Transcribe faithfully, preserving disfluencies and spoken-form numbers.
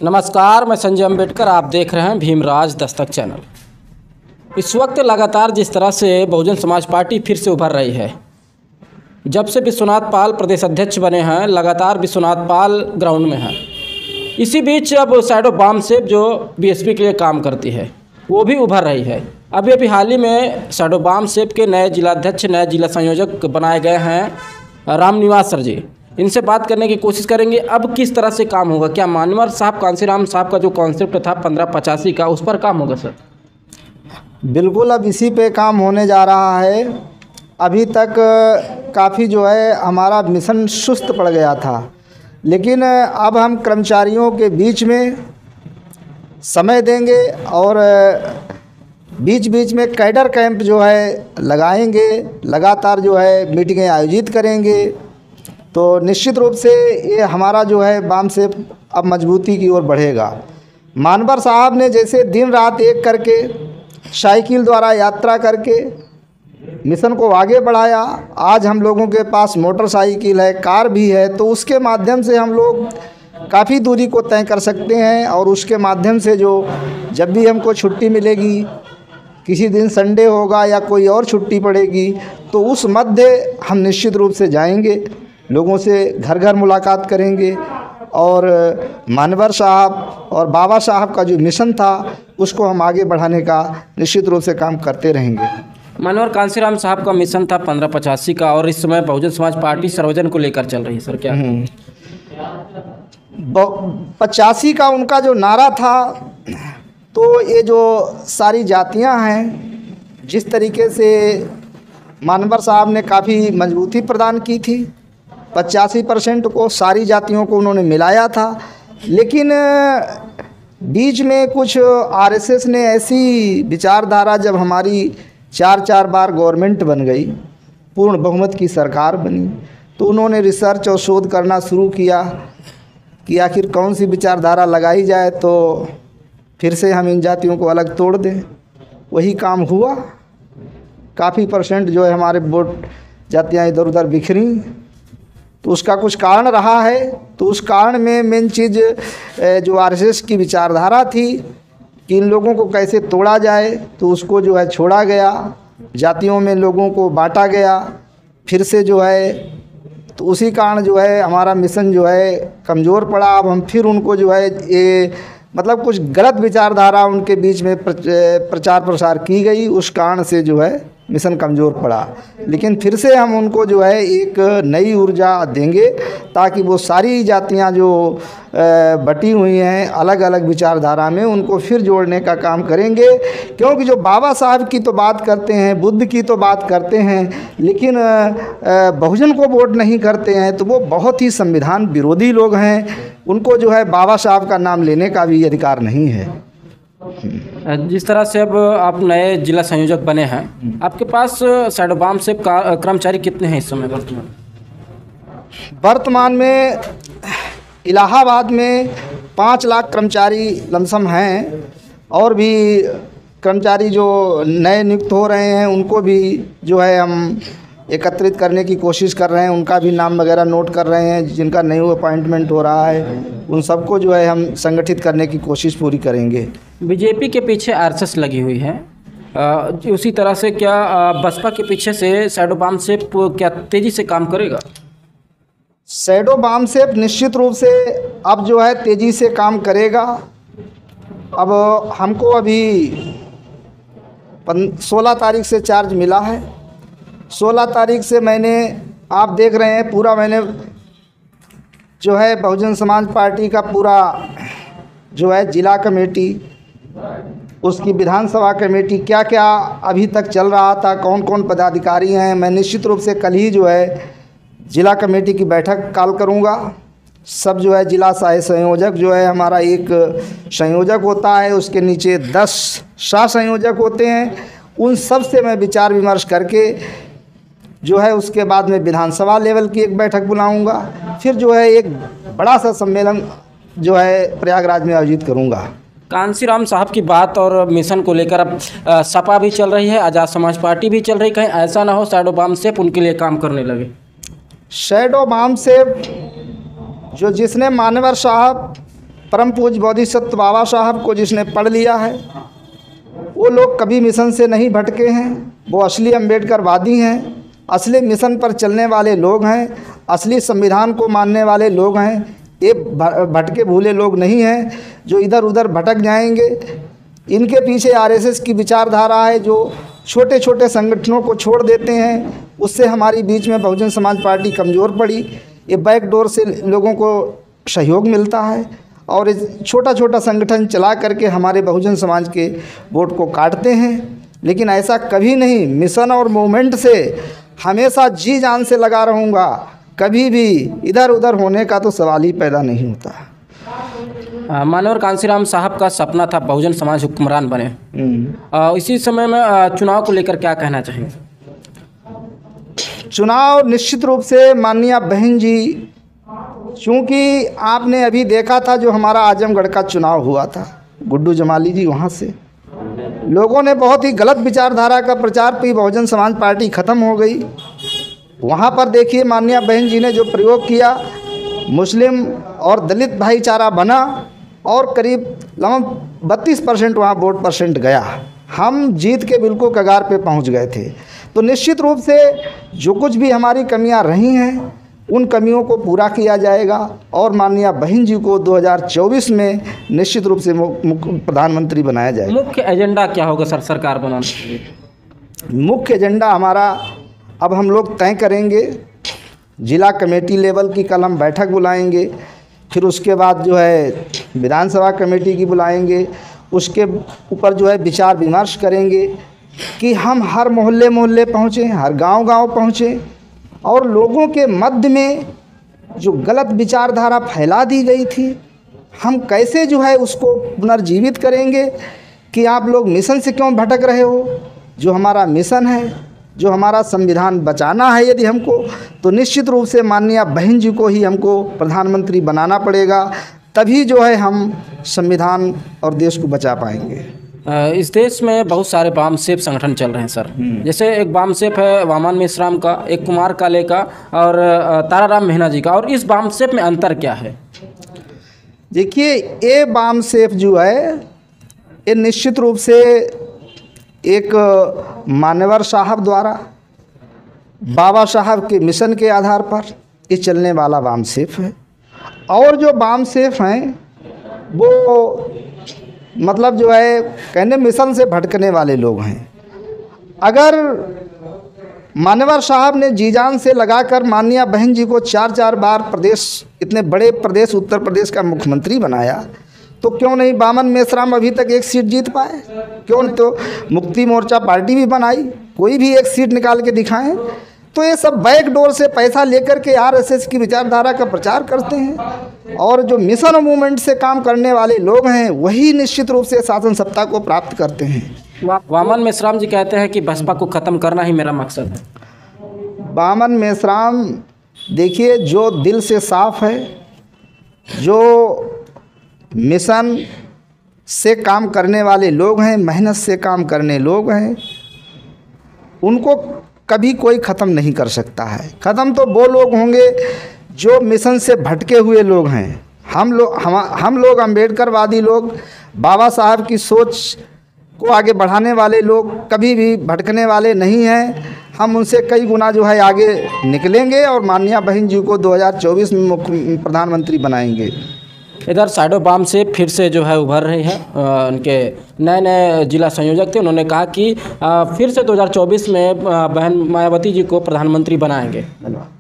नमस्कार, मैं संजय अम्बेडकर। आप देख रहे हैं भीमराज दस्तक चैनल। इस वक्त लगातार जिस तरह से बहुजन समाज पार्टी फिर से उभर रही है, जब से विश्वनाथ पाल प्रदेश अध्यक्ष बने हैं, लगातार विश्वनाथ पाल ग्राउंड में हैं। इसी बीच अब शैडो बाम सेप जो बीएसपी के लिए काम करती है वो भी उभर रही है। अभी अभी हाल ही में शैडो बाम सेप के नए जिलाध्यक्ष, नए जिला संयोजक बनाए गए हैं रामनिवास सर जी। इनसे बात करने की कोशिश करेंगे अब किस तरह से काम होगा। क्या मानवर साहब, कांसीराम साहब का जो कॉन्सेप्ट था पंद्रह पचासी का, उस पर काम होगा सर? बिल्कुल, अब इसी पे काम होने जा रहा है। अभी तक काफ़ी जो है हमारा मिशन सुस्त पड़ गया था, लेकिन अब हम कर्मचारियों के बीच में समय देंगे और बीच बीच में कैडर कैंप जो है लगाएंगे, लगातार जो है मीटिंगें आयोजित करेंगे। तो निश्चित रूप से ये हमारा जो है बाम सेप अब मजबूती की ओर बढ़ेगा। मानवर साहब ने जैसे दिन रात एक करके साइकिल द्वारा यात्रा करके मिशन को आगे बढ़ाया, आज हम लोगों के पास मोटरसाइकिल है, कार भी है, तो उसके माध्यम से हम लोग काफ़ी दूरी को तय कर सकते हैं। और उसके माध्यम से जो जब भी हमको छुट्टी मिलेगी, किसी दिन संडे होगा या कोई और छुट्टी पड़ेगी, तो उस मध्य हम निश्चित रूप से जाएंगे, लोगों से घर घर मुलाकात करेंगे और मानवर साहब और बाबा साहब का जो मिशन था उसको हम आगे बढ़ाने का निश्चित रूप से काम करते रहेंगे। मानवर कांसीराम साहब का मिशन था पंद्रह पचासी का, और इस समय बहुजन समाज पार्टी सर्वजन को लेकर चल रही है सर, क्या? पचासी का उनका जो नारा था, तो ये जो सारी जातियां हैं, जिस तरीके से मानवर साहब ने काफ़ी मजबूती प्रदान की थी, पचासी परसेंट को सारी जातियों को उन्होंने मिलाया था। लेकिन बीच में कुछ आरएसएस ने ऐसी विचारधारा, जब हमारी चार चार बार गवर्नमेंट बन गई, पूर्ण बहुमत की सरकार बनी, तो उन्होंने रिसर्च और शोध करना शुरू किया कि आखिर कौन सी विचारधारा लगाई जाए तो फिर से हम इन जातियों को अलग तोड़ दें। वही काम हुआ। काफ़ी परसेंट जो है हमारे वोट जातियाँ इधर उधर बिखरी, तो उसका कुछ कारण रहा है। तो उस कारण में मेन चीज़ जो आरएसएस की विचारधारा थी कि इन लोगों को कैसे तोड़ा जाए, तो उसको जो है छोड़ा गया, जातियों में लोगों को बांटा गया फिर से जो है। तो उसी कारण जो है हमारा मिशन जो है कमज़ोर पड़ा। अब हम फिर उनको जो है ये मतलब कुछ गलत विचारधारा उनके बीच में प्रचार प्रसार की गई, उस कारण से जो है मिशन कमज़ोर पड़ा। लेकिन फिर से हम उनको जो है एक नई ऊर्जा देंगे, ताकि वो सारी जातियां जो बटी हुई हैं अलग अलग विचारधारा में, उनको फिर जोड़ने का काम करेंगे। क्योंकि जो बाबा साहब की तो बात करते हैं, बुद्ध की तो बात करते हैं, लेकिन बहुजन को वोट नहीं करते हैं, तो वो बहुत ही संविधान विरोधी लोग हैं। उनको जो है बाबा साहब का नाम लेने का भी अधिकार नहीं है। जिस तरह से अब आप नए जिला संयोजक बने हैं, आपके पास शैडो बाम सेप का कर्मचारी कितने हैं इस समय वर्तमान? वर्तमान में इलाहाबाद में पाँच लाख कर्मचारी लमसम हैं, और भी कर्मचारी जो नए नियुक्त हो रहे हैं उनको भी जो है हम एकत्रित करने की कोशिश कर रहे हैं। उनका भी नाम वगैरह नोट कर रहे हैं, जिनका न्यू अपॉइंटमेंट हो रहा है उन सबको जो है हम संगठित करने की कोशिश पूरी करेंगे। बीजेपी के पीछे आरएसएस लगी हुई है, आ, उसी तरह से क्या आ, बसपा के पीछे से शैडो बाम सेप क्या तेज़ी से काम करेगा? शैडो बाम सेप निश्चित रूप से अब जो है तेज़ी से काम करेगा। अब हमको अभी सोलह तारीख से चार्ज मिला है। सोलह तारीख से मैंने, आप देख रहे हैं, पूरा मैंने जो है बहुजन समाज पार्टी का पूरा जो है जिला कमेटी, उसकी विधानसभा कमेटी, क्या क्या अभी तक चल रहा था, कौन कौन पदाधिकारी हैं, मैं निश्चित रूप से कल ही जो है जिला कमेटी की बैठक कॉल करूंगा। सब जो है जिला सह संयोजक जो है, हमारा एक संयोजक होता है, उसके नीचे दस सह संयोजक होते हैं, उन सब से मैं विचार विमर्श करके जो है उसके बाद में विधानसभा लेवल की एक बैठक बुलाऊंगा। फिर जो है एक बड़ा सा सम्मेलन जो है प्रयागराज में आयोजित करूंगा। कांसीराम साहब की बात और मिशन को लेकर अब सपा भी चल रही है, आज़ाद समाज पार्टी भी चल रही, कहीं ऐसा ना हो शैडो बाम सेप उनके लिए काम करने लगे? शैडो बाम सेप जो जिसने मानवर साहब परम पूज्य बोधिसत्व बाबा साहब को जिसने पढ़ लिया है, वो लोग कभी मिशन से नहीं भटके हैं। वो असली अम्बेडकरवादी हैं, असली मिशन पर चलने वाले लोग हैं, असली संविधान को मानने वाले लोग हैं। ये भटके भूले लोग नहीं हैं जो इधर उधर भटक जाएंगे। इनके पीछे आरएसएस की विचारधारा है जो छोटे छोटे संगठनों को छोड़ देते हैं। उससे हमारी बीच में बहुजन समाज पार्टी कमज़ोर पड़ी। ये बैक डोर से लोगों को सहयोग मिलता है और इस छोटा छोटा संगठन चला करके हमारे बहुजन समाज के वोट को काटते हैं। लेकिन ऐसा कभी नहीं, मिशन और मूवमेंट से हमेशा जी जान से लगा रहूँगा। कभी भी इधर उधर होने का तो सवाल ही पैदा नहीं होता। मानवर कांसीराम साहब का सपना था बहुजन समाज हुक्मरान बने। आ, इसी समय में आ, चुनाव को लेकर क्या कहना चाहेंगे? चुनाव निश्चित रूप से माननीय बहन जी, चूँकि आपने अभी देखा था जो हमारा आजमगढ़ का चुनाव हुआ था, गुड्डू जमाली जी वहाँ से लोगों ने बहुत ही गलत विचारधारा का प्रचार की, बहुजन समाज पार्टी ख़त्म हो गई। वहाँ पर देखिए माननीय बहन जी ने जो प्रयोग किया, मुस्लिम और दलित भाईचारा बना और करीब लगभग बत्तीस परसेंट वहाँ वोट परसेंट गया। हम जीत के बिल्कुल कगार पे पहुँच गए थे। तो निश्चित रूप से जो कुछ भी हमारी कमियां रही हैं उन कमियों को पूरा किया जाएगा और माननीय बहन जी को दो हज़ार चौबीस में निश्चित रूप से प्रधानमंत्री बनाया जाएगा। मुख्य एजेंडा क्या होगा सर सरकार बनाने के लिए? मुख्य एजेंडा हमारा अब हम लोग तय करेंगे। जिला कमेटी लेवल की कल हम बैठक बुलाएंगे, फिर उसके बाद जो है विधानसभा कमेटी की बुलाएंगे। उसके ऊपर जो है विचार विमर्श करेंगे कि हम हर मोहल्ले मोहल्ले पहुँचें, हर गांव गांव पहुँचें और लोगों के मध्य में जो गलत विचारधारा फैला दी गई थी हम कैसे जो है उसको पुनर्जीवित करेंगे कि आप लोग मिशन से क्यों भटक रहे हो। जो हमारा मिशन है, जो हमारा संविधान बचाना है यदि हमको, तो निश्चित रूप से माननीय बहन जी को ही हमको प्रधानमंत्री बनाना पड़ेगा। तभी जो है हम संविधान और देश को बचा पाएंगे। इस देश में बहुत सारे वामसेप संगठन चल रहे हैं सर। जैसे एक वामसेप है वामन मेश्राम का, एक कुमार काले का और ताराराम मेहना जी का। और इस वामसेप में अंतर क्या है? देखिए, ये वामसेप जो है ये निश्चित रूप से एक मान्यवर साहब द्वारा बाबा साहब के मिशन के आधार पर ये चलने वाला वामसेप है। और जो वामसेप हैं वो मतलब जो है कहने मिशन से भटकने वाले लोग हैं। अगर मान्यवर साहब ने जी जान से लगाकर माननीय बहन जी को चार चार बार प्रदेश, इतने बड़े प्रदेश उत्तर प्रदेश का मुख्यमंत्री बनाया, तो क्यों नहीं वामन मेश्राम अभी तक एक सीट जीत पाए? क्यों नहीं? तो मुक्ति मोर्चा पार्टी भी बनाई, कोई भी एक सीट निकाल के दिखाएं। तो ये सब बैक डोर से पैसा लेकर के आरएसएस की विचारधारा का प्रचार करते हैं और जो मिशन मूवमेंट से काम करने वाले लोग हैं वही निश्चित रूप से शासन सत्ता को प्राप्त करते हैं। वामन मेश्राम जी कहते हैं कि बसपा को ख़त्म करना ही मेरा मकसद है। वामन मेश्राम देखिए, जो दिल से साफ है, जो मिशन से काम करने वाले लोग हैं, मेहनत से काम करने लोग हैं, उनको कभी कोई ख़त्म नहीं कर सकता है। ख़त्म तो वो लोग होंगे जो मिशन से भटके हुए लोग हैं। हम लोग हम हम लोग अम्बेडकरवादी लोग, बाबा साहब की सोच को आगे बढ़ाने वाले लोग कभी भी भटकने वाले नहीं हैं। हम उनसे कई गुना जो है आगे निकलेंगे और माननीय बहन जी को दो हज़ार चौबीस में मुख्य प्रधानमंत्री बनाएंगे। इधर साइडो बाम से फिर से जो है उभर रही है। उनके नए नए जिला संयोजक थे, उन्होंने कहा कि आ, फिर से दो हज़ार चौबीस में आ, बहन मायावती जी को प्रधानमंत्री बनाएंगे।